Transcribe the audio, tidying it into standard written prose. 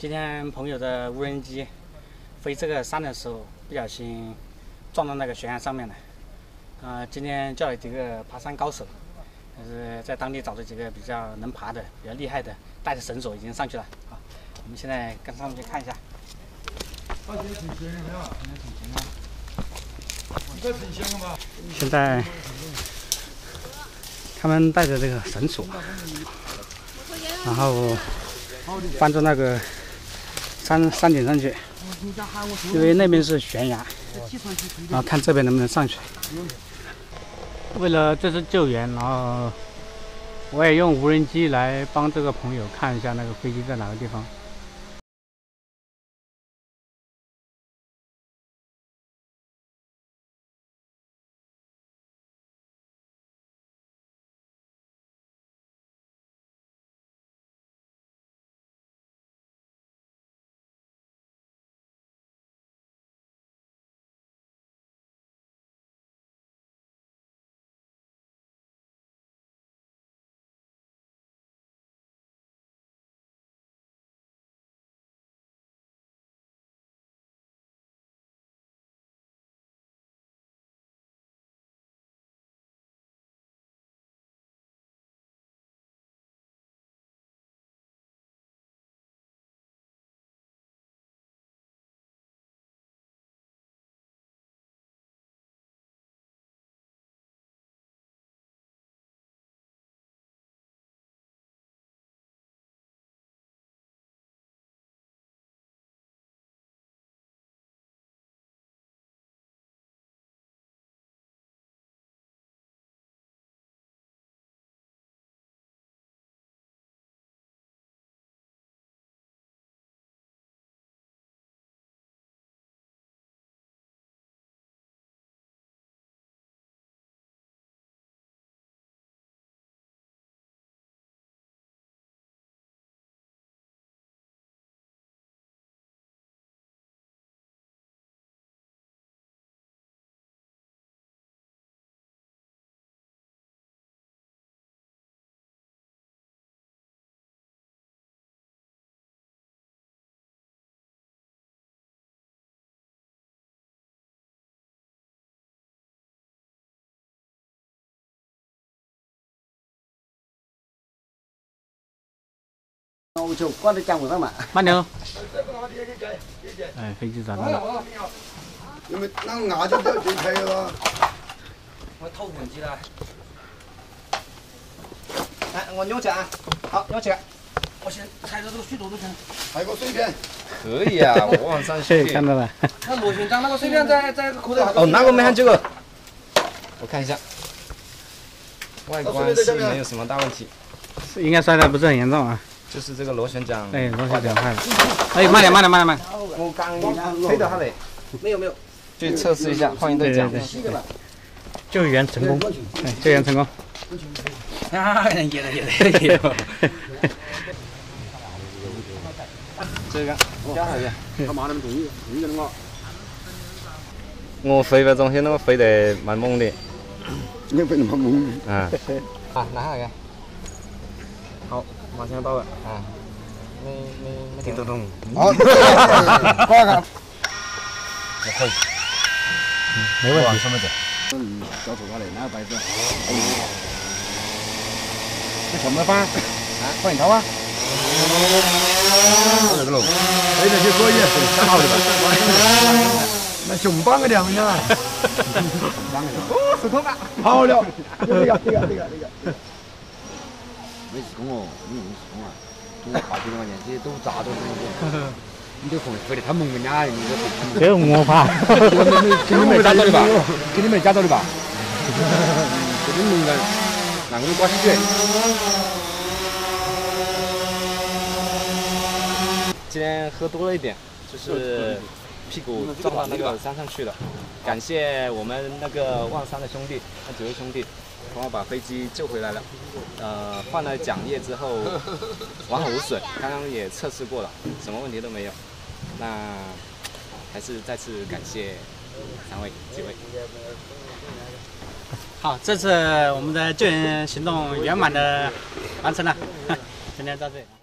今天朋友的无人机飞这个山的时候，不小心撞到那个悬崖上面了。今天叫了几个爬山高手，在当地找了几个比较能爬的、比较厉害的，带着绳索已经上去了。好，我们现在跟上去看一下。现在他们带着这个绳索，然后翻到那个山顶上去，因为那边是悬崖，然后看这边能不能上去。为了这次救援，然后我也用无人机来帮这个朋友看一下那个飞机在哪个地方。 我就挂在江湖上嘛。 慢点哦。哎，飞机找到了。 因为那个牙就开了。 我透风机了。来，我扭起来啊！好，扭起来。我先踩着这个水坨都行。 还有个碎片。 可以啊，我往上去。 看到了。 那螺旋桨那个碎片在口袋。 哦，那个没看这个。我看一下。外观是没有什么大问题。 应该摔得不是很严重啊。 就是这个螺旋桨， 哎，螺旋桨坏了。哎，慢点。 我刚推到它嘞。 没有。 去测试一下，换一对桨。 救援成功，哎，救援成功。 啊，也了。 这个加下去。 他妈那么重的我。 我飞那东西，那个飞得蛮猛的。 你飞那么猛？ 啊，拿下来。好，马上到了啊！没听得懂。 好，挂个。 可以。 没问题。 什么的？ 交出他来，哪个牌子？那什么班？换一套啊！这个喽，飞得去可以，挺好的吧？那熊棒个两呀！哦，石头吧，好了，这个。没施工哦，你用施工啊？多8几块钱，这些都砸到那个。你这风飞得太猛了呀！你这个我怕。 给你没加到的吧？给你没加到的吧？这个猛的，哪个都挂进去。 今天喝多了一点，就是屁股撞到那个山上去了。感谢我们那个望山的兄弟，那几位兄弟，帮我把飞机救回来了。换了桨叶之后完好无损，刚刚也测试过了，什么问题都没有。那还是再次感谢几位。 好，这次我们的救援行动圆满的完成了，今天到这里。